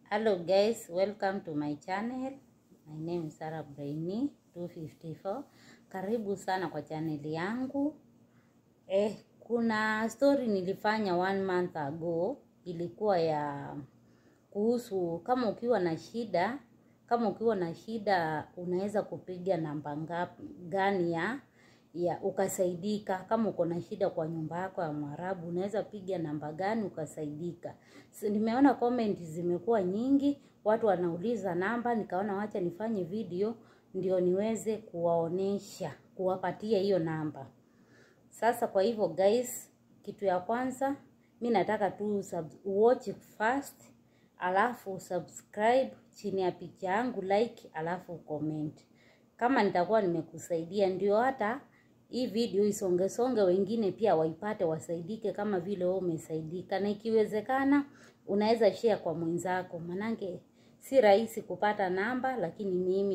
Hello guys, welcome to my channel. My name is Brainy 254. Karibu sana kwa channel yangu. Kuna story nilifanya 1 month ago, ilikuwa ya kuhusu kama ukiwa na shida unaweza kupiga namba gani ya ukasaidika. Kama uko na shida kwa nyumba yako ya Mwarabu, unaweza piga namba gani ukasaidika. Nimeona comment zimekuwa nyingi, watu wanauliza namba, nikaona wacha nifanye video ndio niweze kuwaonesha, kuwapatia hiyo namba. Sasa kwa hivyo guys, kitu ya kwanza mimi nataka tu watch first, alafu subscribe chini ya picha yangu, like, alafu comment. Kama nitakuwa nimekusaidia ndio hata hii video isonge wengine pia waipate, wasaidike kama vile wewe umesaidika. Na ikiwezekana unaweza share kwa mwenzako, manake si rahisi kupata namba, lakini mimi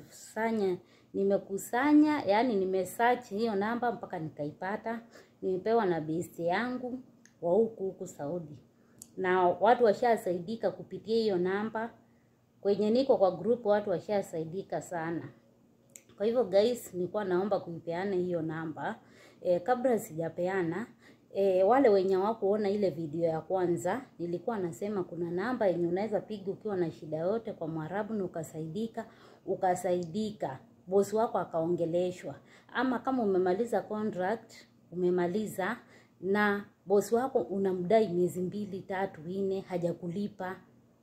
nimekusanya, yani nimesearch hiyo namba mpaka nikaipata. Nimepewa na best yangu wa huku Saudi, na watu washasaidika kupitia hiyo namba. Kwenye niko kwa group watu washasaidika sana. Kwa hivyo guys, nilikuwa naomba kuipeana hiyo namba. Kabla sijapeana, wale wenye wakuona ile video ya kwanza, nilikuwa nasema kuna namba yenye unaweza piga ukiwa na shida yote kwa Mwarabu na ukasaidika. Bosi wako akaongeleshwa. Ama kama umemaliza contract, umemaliza na bosi wako unamdai miezi 2, 3, 4 hajakulipa.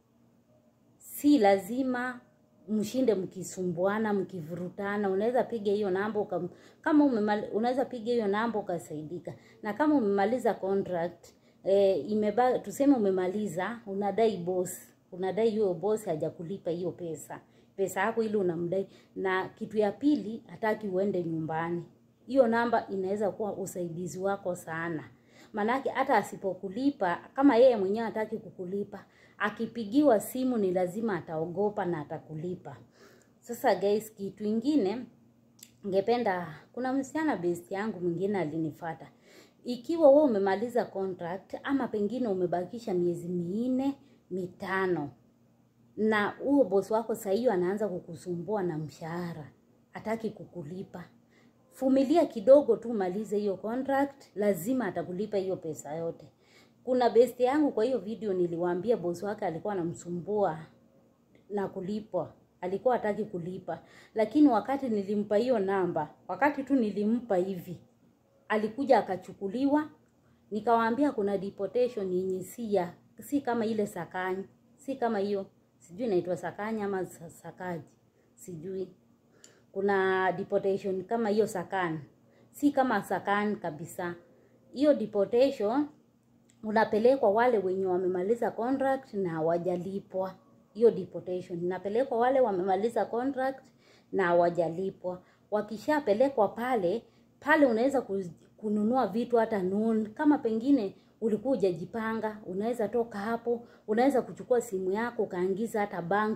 Si lazima mshinde mkisumbuana, mkivurutana. Unaweza piga hiyo namba unaweza piga hiyo namba ukasaidika. Na kama umemaliza contract, tuseme umemaliza, unadai boss, unadai hiyo boss hajakulipa hiyo pesa yako ile unamdai, na kitu ya pili hataki uende nyumbani, hiyo namba inaweza kuwa usaidizi wako sana. Manake hata asipokulipa, kama yeye mwenyewe hataki kukulipa, akipigiwa simu ni lazima ataogopa na atakulipa. Sasa guys, kitu kingine ningependa, kuna msichana best yangu mwingine alinifuata. Ikiwa wewe umemaliza contract ama pengine umebakisha miezi 4, 5 na huo boss wako sasa hiyo anaanza kukusumbua na mshahara, hataki kukulipa, vumilia kidogo tu, malize hiyo contract, lazima atakulipa hiyo pesa yote. Kuna best yangu kwa hiyo video niliwaambia boss wake alikuwa anamsumbua na kulipwa, alikuwa hataki kulipa. Lakini wakati nilimpa hiyo namba, wakati tu nilimpa hivi, alikuja akachukuliwa. Nikawaambia kuna deportation yenye si kama ile Sakanya, si kama hiyo, sijui inaitwa Sakanya ama Sakaji, sijui. Kuna deportation kama hiyo Sakanya, si kama Sakanya kabisa. Hiyo deportation unapelekwa wale wenye wamemaliza contract na hawajalipwa. Hiyo deportation inapelekwa wale wamemaliza contract na hawajalipwa. Wakishapelekwa pale unaweza kununua vitu hata noon. Kama pengine ulikuwa hujajipanga, unaweza toka hapo, unaweza kuchukua simu yako kaingiza hata bank,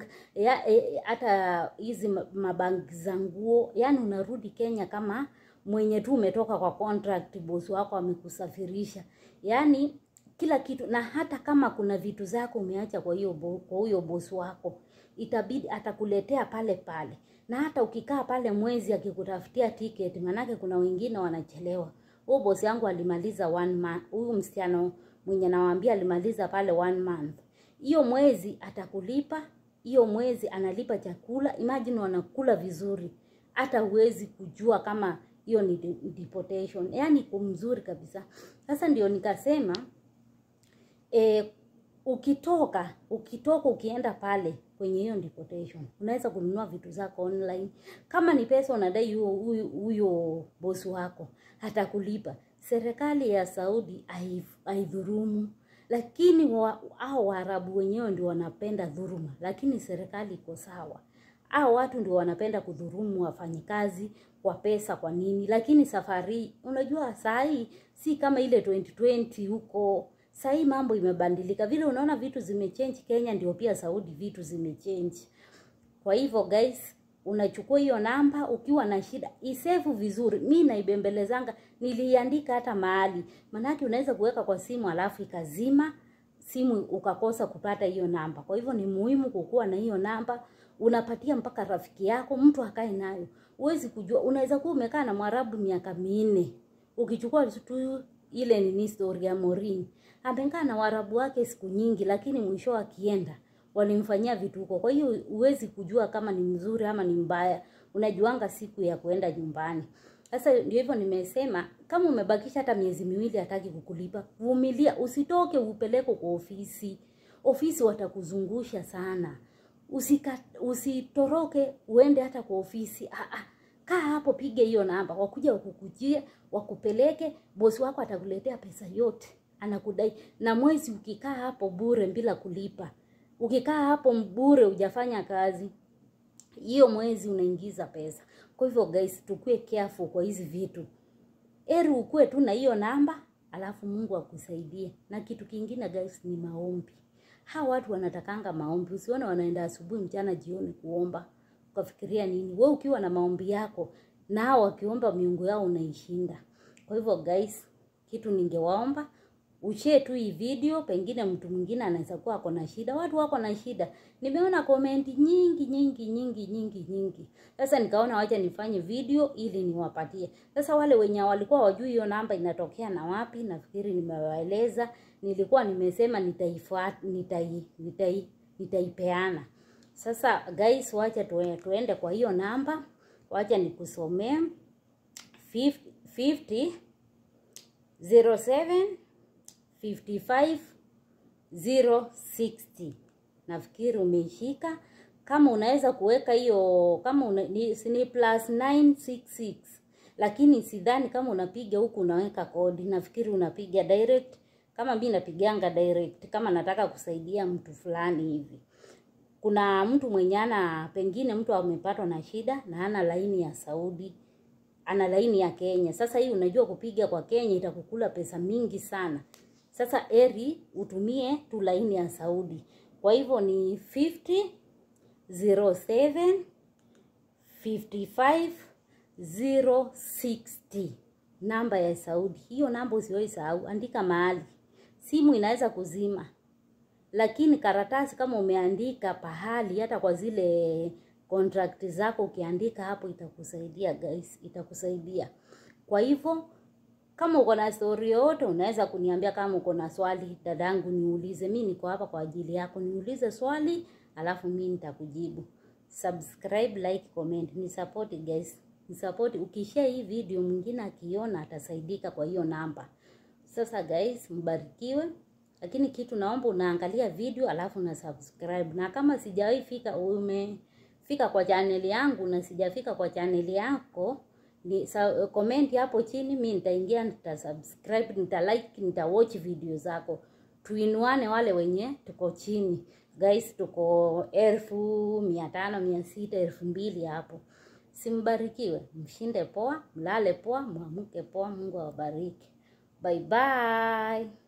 hata hizi mabank za nguo. Yani unarudi Kenya kama mwenye tu umetoka kwa contract, boss wako amekusafirisha. Yani kila kitu, na hata kama kuna vitu zako umeacha kwa huyo boss wako, itabidi atakuletea pale. Na hata ukikaa pale mwezi akikutafutia ticket, manake kuna wengine wanachelewa. Huyo boss yangu alimaliza 1 month. Huyu msichana mwenye nawaambia alimaliza pale 1 month. Hiyo mwezi atakulipa, hiyo mwezi analipa chakula. Imagine wanakula vizuri, hata huwezi kujua kama hiyo ni deportation. Yani kumzuri kabisa. Sasa ndio nikasema ukitoka ukienda pale kwenye hiyo deportation, unaweza kununua vitu zako online. Kama ni pesa unadai huyo boss wako, hatakulipa. Serikali ya Saudi haidhurumu, lakini hao Waarabu wenyewe ndio wanapenda dhuruma, lakini serikali iko sawa. Hao watu ndio wanapenda kudhurumu wafanyikazi kwa pesa, kwa nini? Lakini safari, unajua saa hii si kama ile 2020 huko. Saa hii mambo imebadilika. Vile unaona vitu zimechange Kenya, ndio pia Saudi vitu zimechange. Kwa hivyo guys, unachukua hiyo namba ukiwa na shida, isave vizuri. Mimi naibembelezanga, niliandika hata mahali. Manake unaweza kuweka kwa simu alafu ikazima. simu ukakosa kupata hiyo namba. Kwa hivyo ni muhimu kukuwa na hiyo namba, unapatia mpaka rafiki yako, mtu akae nayo. Huwezi kujua, unaweza kuwa umekaa na Mwarabu miaka 4. Ukichukua tu ile ni story ya Morini. Amekaa na Waarabu wake siku nyingi, lakini mwisho akienda walimfanyia vituko. Kwa hiyo huwezi kujua kama ni mzuri ama ni mbaya. Unajuanga siku ya kuenda nyumbani. Sasa ndio hivyo nimesema, kama umebakisha hata miezi 2 hataki kukulipa, vumilia, usitoke upeleke kwa ofisi. Ofisi watakuzungusha sana. Usitoroke uende hata kwa ofisi. Kaa hapo, piga hiyo namba, wakuja wakukujie, wakupeleke, bosi wako atakuletea pesa yote anakudai. Na mwezi ukikaa hapo bure bila kulipa, ukikaa hapo bure hujafanya kazi, hiyo mwezi unaingiza pesa. Kwa hivyo guys, tukue careful kwa hizi vitu. Heri ukue tu na hiyo namba, alafu Mungu akusaidie. Na kitu kingine guys ni maombi. Hawa watu wanatakanga maombi. Usione wanaenda asubuhi, mchana, jioni kuomba. Ukafikiria nini? Wewe ukiwa na maombi yako, na hao wakiomba miungu yao unaishinda. Kwa hivyo guys, kitu ningewaomba, ushare tu hii video, pengine mtu mwingine anaweza kuwa ako na shida. Watu wako na shida. Nimeona comment nyingi. Sasa nikaona wacha nifanye video ili niwapatie. Sasa wale wenye walikuwa wajui hiyo namba inatokea na wapi, nafikiri nimewaeleza. Nilikuwa nimesema nitaipeana. Sasa guys, wacha tuende kwa hiyo namba. Wacha nikusomee 50 07 55 060. Nafikiri umeishika. Kama unaweza kuweka hiyo, kama ni +966, lakini sidhani kama unapiga huku unaweka kodi. Nafikiri unapiga direct, kama mimi napiganga direct kama nataka kusaidia mtu fulani hivi. Kuna mtu mwenye pengine mtu amepatwa na shida na hana laini ya Saudi, ana laini ya Kenya. Sasa hii unajua kupiga kwa Kenya itakukula pesa mingi sana. Sasa eri utumie tu laini ya Saudi. Kwa hivyo ni 50 07 55 060, namba ya Saudi. Hiyo namba usiwahi sahau, andika mahali. Simu inaweza kuzima, lakini karatasi kama umeandika pahali, hata kwa zile contract zako ukiandika hapo, itakusaidia guys, itakusaidia. Kwa hivyo kama uko na story yote unaweza kuniambia. Kama uko na swali, dadangu, niulize. Mimi niko hapa kwa ajili yako. Niulize swali, alafu mimi nitakujibu. Subscribe, like, comment. Ni support guys. Ni support. Ukishare hii video mwingine akiona atasaidika kwa hiyo namba. Sasa guys, mbarikiwe. Lakini kitu naomba unaangalia video alafu na subscribe. Na kama sijawahi umefika kwa channel yangu na sijafika kwa channel yako, ni comment hapo chini, mimi nitaingia, nitasubscribe, nitalike, nitawatch video zako. Tuinuane wale wenye tuko chini. Guys, tuko 1500, 600, 2000 hapo. Simbarikiwe, mshinde poa, mlale poa, muamke poa. Mungu awabariki. Bye bye.